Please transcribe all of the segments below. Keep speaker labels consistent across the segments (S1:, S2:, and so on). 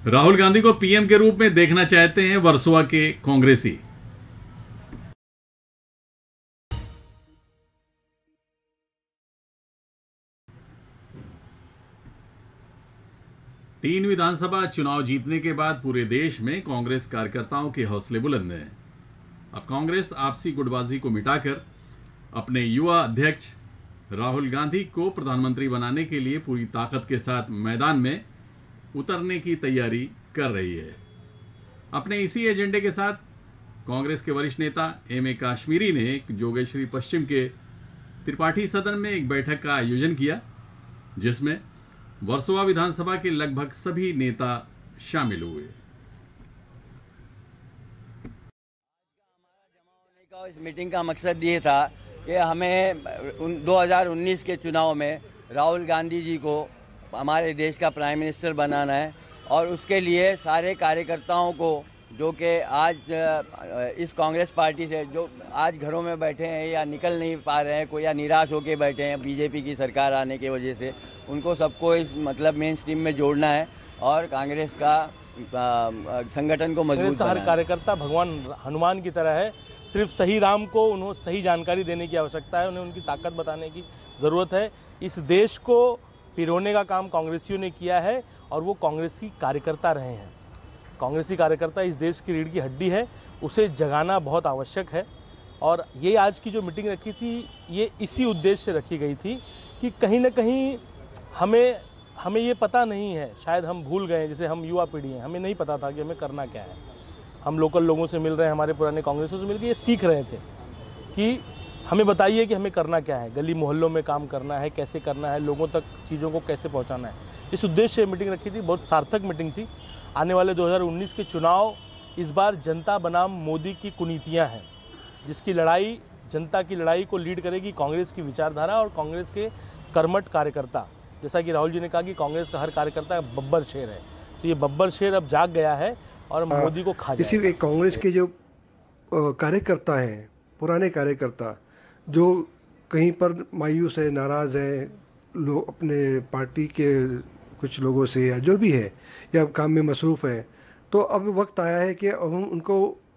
S1: राहुल गांधी को पीएम के रूप में देखना चाहते हैं वर्सोवा के कांग्रेसी। तीन विधानसभा चुनाव जीतने के बाद पूरे देश में कांग्रेस कार्यकर्ताओं के हौसले बुलंद हैं। अब कांग्रेस आपसी गुटबाजी को मिटाकर अपने युवा अध्यक्ष राहुल गांधी को प्रधानमंत्री बनाने के लिए पूरी ताकत के साथ मैदान में उतरने की तैयारी कर रही है। अपने इसी एजेंडे के साथ कांग्रेस के वरिष्ठ नेता एम.ए. काश्मीरी ने जोगेश्वरी पश्चिम के त्रिपाठी सदन में एक बैठक का आयोजन किया, जिसमें वर्सोवा विधानसभा के लगभग सभी नेता शामिल हुए।
S2: इस मीटिंग का मकसद ये था कि हमें 2019 के चुनाव में राहुल गांधी जी को हमारे देश का प्राइम मिनिस्टर बनाना है और उसके लिए सारे कार्यकर्ताओं को जो कि आज इस कांग्रेस पार्टी से जो आज घरों में बैठे हैं या निकल नहीं पा रहे हैं, कोई या निराश होकर बैठे हैं बीजेपी की सरकार आने की वजह से, उनको सबको इस मतलब मेन स्ट्रीम में जोड़ना है और कांग्रेस का संगठन को मजबूत
S3: बनाना है। हर कार्यकर्ता भगवान हनुमान की तरह है, सिर्फ सही राम को उन्हें सही जानकारी देने की आवश्यकता है, उन्हें उनकी ताकत बताने की ज़रूरत है। इस देश को पिरोने का काम कांग्रेसियों ने किया है और वो कांग्रेसी कार्यकर्ता रहे हैं। कांग्रेसी कार्यकर्ता इस देश की रीढ़ की हड्डी है, उसे जगाना बहुत आवश्यक है। और ये आज की जो मीटिंग रखी थी, ये इसी उद्देश्य से रखी गई थी कि कहीं ना कहीं हमें ये पता नहीं है, शायद हम भूल गए, जैसे हम युवा पीढ़ी हैं, हमें नहीं पता था कि हमें करना क्या है। हम लोकल लोगों से मिल रहे हैं, हमारे पुराने कांग्रेसियों से मिलकर ये सीख रहे थे कि हमें बताइए कि हमें करना क्या है, गली मोहल्लों में काम करना है, कैसे करना है, लोगों तक चीज़ों को कैसे पहुंचाना है। इस उद्देश्य से मीटिंग रखी थी, बहुत सार्थक मीटिंग थी। आने वाले 2019 के चुनाव इस बार जनता बनाम मोदी की कुनीतियाँ हैं, जिसकी लड़ाई, जनता की लड़ाई को लीड करेगी कांग्रेस की विचारधारा और कांग्रेस के कर्मठ कार्यकर्ता। जैसा कि राहुल जी ने कहा कि कांग्रेस का हर कार्यकर्ता बब्बर शेर है, तो ये बब्बर शेर अब जाग गया है और मोदी को खा
S4: इसी कांग्रेस के जो कार्यकर्ता हैं, पुराने कार्यकर्ता जो कहीं पर मायूस है, नाराज़ हैं, लोग अपने पार्टी के कुछ लोगों से या जो भी है या काम में मसरूफ़ हैं, तो अब वक्त आया है कि अब हम उनको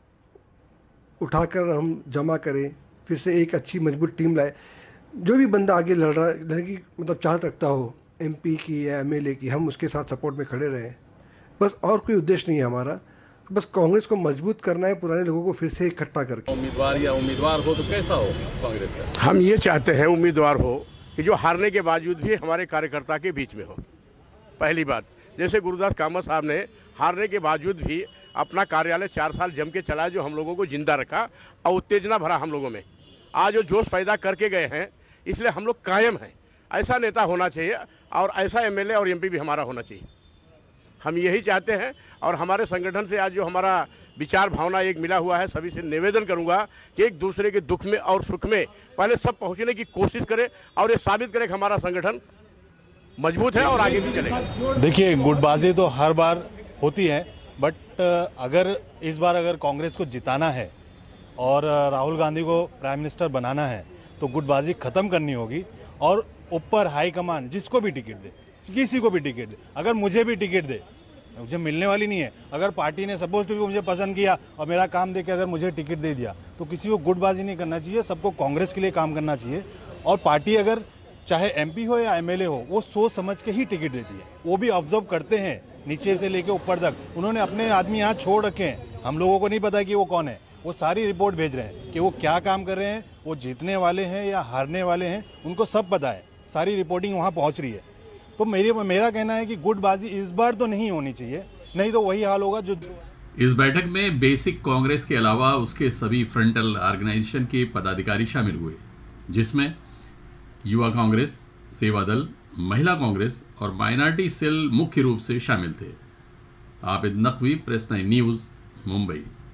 S4: उठाकर हम जमा करें, फिर से एक अच्छी मजबूत टीम लाए। जो भी बंदा आगे लड़ने की मतलब चाहत रखता हो, एमपी की या एमएलए की, हम उसके साथ सपोर्ट में खड़े रहें। बस और कोई उद्देश्य नहीं है हमारा, बस कांग्रेस को मजबूत करना है, पुराने लोगों को फिर से इकट्ठा करके।
S1: उम्मीदवार हो तो कैसा हो कांग्रेस का?
S5: हम ये चाहते हैं उम्मीदवार हो कि जो हारने के बावजूद भी हमारे कार्यकर्ता के बीच में हो। पहली बात, जैसे गुरुदास कामत साहब ने हारने के बावजूद भी अपना कार्यालय 4 साल जम के चलाया, जो हम लोगों को जिंदा रखा और उत्तेजना भरा हम लोगों में। आज जो जोश पैदा करके गए हैं, इसलिए हम लोग कायम हैं। ऐसा नेता होना चाहिए और ऐसा एमएलए और एमपी भी हमारा होना चाहिए। हम यही चाहते हैं और हमारे संगठन से आज जो हमारा विचार भावना एक मिला हुआ है, सभी से निवेदन करूंगा कि एक दूसरे के दुख में और सुख में पहले सब पहुंचने की कोशिश करें और ये साबित करें कि हमारा संगठन मजबूत है और आगे भी चलेगा।
S3: देखिए, गुटबाजी तो हर बार होती है, बट अगर इस बार अगर कांग्रेस को जिताना है और राहुल गांधी को प्राइम मिनिस्टर बनाना है तो गुटबाजी ख़त्म करनी होगी और ऊपर हाईकमान जिसको भी टिकट दे, किसी को भी टिकट दे, अगर मुझे भी टिकट दे, मुझे मिलने वाली नहीं है, अगर पार्टी ने सपोज टू भी मुझे पसंद किया और मेरा काम देख के अगर मुझे टिकट दे दिया, तो किसी को गुटबाजी नहीं करना चाहिए, सबको कांग्रेस के लिए काम करना चाहिए। और पार्टी अगर चाहे एमपी हो या एमएलए हो, वो सोच समझ के ही टिकट देती है। वो भी ऑब्जर्व करते हैं नीचे से लेके ऊपर तक, उन्होंने अपने आदमी यहाँ छोड़ रखे हैं, हम लोगों को नहीं पता कि वो कौन है। वो सारी रिपोर्ट भेज रहे हैं कि वो क्या काम कर रहे हैं, वो जीतने वाले हैं या हारने वाले हैं, उनको सब पता है, सारी रिपोर्टिंग वहाँ पहुँच रही है। तो मेरा कहना है कि गुटबाजी इस बार तो नहीं होनी चाहिए, नहीं तो वही हाल होगा जो।
S1: इस बैठक में बेसिक कांग्रेस के अलावा उसके सभी फ्रंटल ऑर्गेनाइजेशन के पदाधिकारी शामिल हुए, जिसमें युवा कांग्रेस, सेवा दल, महिला कांग्रेस और माइनॉरिटी सेल मुख्य रूप से शामिल थे। Abid Naqvi, press 9 news, Mumbai.